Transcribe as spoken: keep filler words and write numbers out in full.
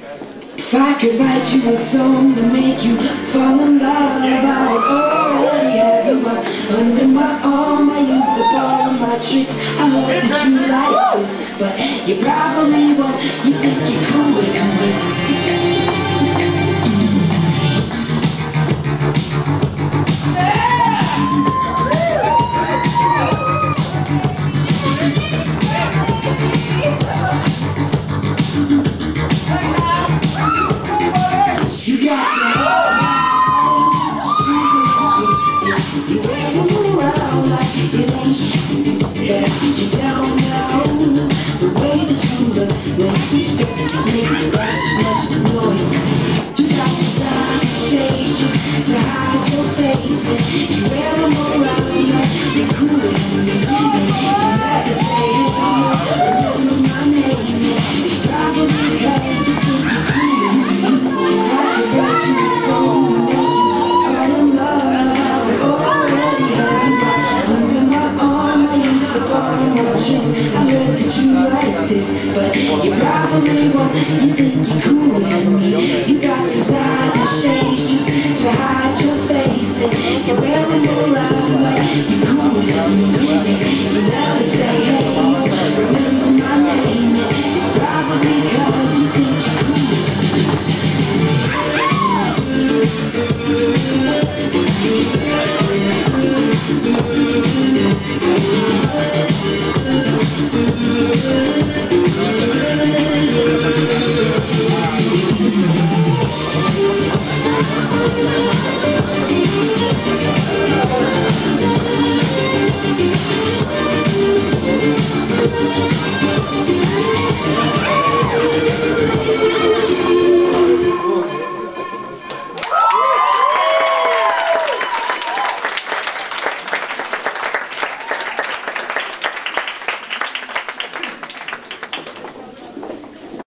If I could write you a song to make you fall in love, I would already have you up under my arm. I used up all of my tricks. I hope that you like this, but you probably won't. You think you're cool with me. But you probably won't.